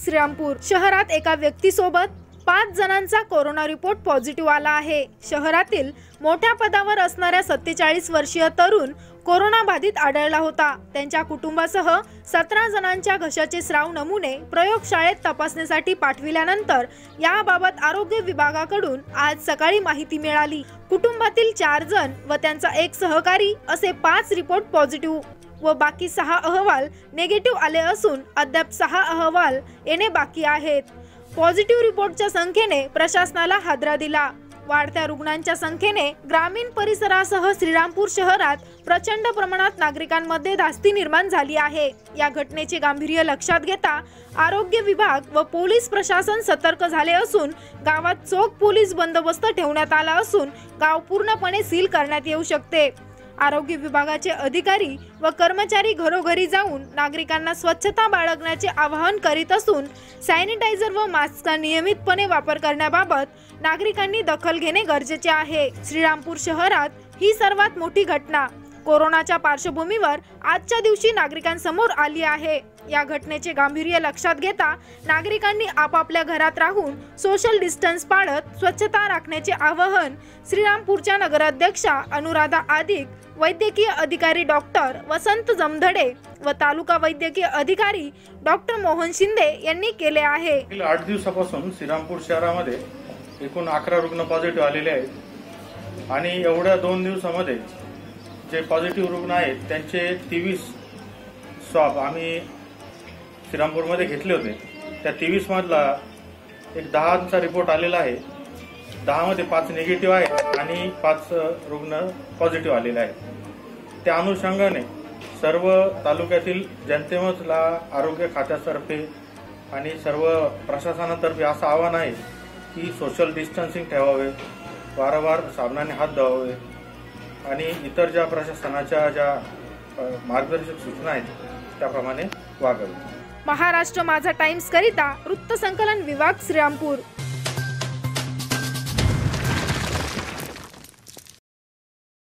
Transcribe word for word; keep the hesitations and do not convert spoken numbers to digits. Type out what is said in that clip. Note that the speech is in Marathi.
श्रीरामपूर शहरात एका व्यक्तीसोबत पाच जणांचा कोरोना रिपोर्ट पॉझिटिव्ह आला आहे। शहरातील मोठ्या पदावर असणाऱ्या सत्तेचाळीस वर्षीय तरुण कोरोना बाधित आढळला होता। त्यांच्या कुटुंबासह सतरा जणांच्या घशाचे स्राव नमुने प्रयोगशाळेत तपासणीसाठी पाठविल्यानंतर याबाबत आरोग्य विभागाकडून आज सकाळी माहिती मिळाली। कुटुंबातील चार जण व त्यांचा एक सहकारी असे पाच रिपोर्ट पॉझिटिव्ह व बाकी सहा अहवाल नेगेटिव्ह आले असून अद्याप सहा अहवाल येणे बाकी आहेत। पॉझिटिव्ह रिपोर्टच्या संख्येने प्रशासनाला हादरा दिला। वाढत्या रुग्णांच्या संख्येने ग्रामीण परिसरासह श्रीरामपूर शहरात प्रचंड प्रमाणात नागरिकांमध्ये धास्ती निर्माण झाली आहे। या घटनेचे गांभीर्य लक्षात घेता आरोग्य विभाग व पोलीस प्रशासन सतर्क झाले असून गावात चोख पोलीस बंदोबस्त ठेवण्यात आला असून गाव पूर्णपणे सील करण्यात येऊ शकते। आरोग्य विभागाचे अधिकारी व कर्मचारी घरोघरी जाऊन नागरिकांना स्वच्छता बाळगण्याचे आवाहन करीत असून सॅनिटायझर व मास्कचा नियमितपणे वापर करण्याबाबत नागरिकांनी दखल घेणे गरजेचे आहे। श्रीरामपूर शहरात ही सर्वात मोठी घटना कोरोनाच्या पार्श्वभूमीवर आजच्या दिवशी नागरिकांसमोर आली आहे। या घटनेचे गांभीर्य लक्षात घेता नागरिकांनी आपापल्या घरात राहून सोशल डिस्टन्स पाळत स्वच्छता राखण्याचे आवाहन श्रीरामपूरच्या नगराध्यक्षा अनुराधा आदिक, वैद्यकीय अधिकारी डॉक्टर वसंत जमधडे व तालुका वैद्यकीय अधिकारी डॉक्टर मोहन शिंदे यांनी केले आहे। आठ दिवसापासून श्रीरामपूर शहरामध्ये एकूण अकरा रुग्ण पॉझिटिव्ह आलेले आहेत आणि एवढ्या दोन दिवसामध्ये जे पॉझिटिव्ह रुग्ण आहेत त्यांचे तेवीस स्वाब आम्ही श्रीरामपूरमध्ये घेतले होते। त्या तेवीस मधला एक दहाचा रिपोर्ट आलेला आहे। दहा मध्ये पाच निगेटिव्ह आहेत आणि पाच रुग्ण पॉझिटिव्ह आलेले आहेत। त्या अनुषंगाने सर्व तालुक्यातील जनतेला आरोग्य खात्यातर्फे आणि सर्व प्रशासनातर्फे असं आवाहन आहे की सोशल डिस्टन्सिंग ठेवावे, वारंवार साबणाने हात धुवावे आणि इतर ज्या प्रशासनाच्या ज्या मार्गदर्शक सूचना आहेत त्याप्रमाणे वागावे। महाराष्ट्र माझा टाइम्स करिता वृत्त संकलन विभाग श्रीरामपूर।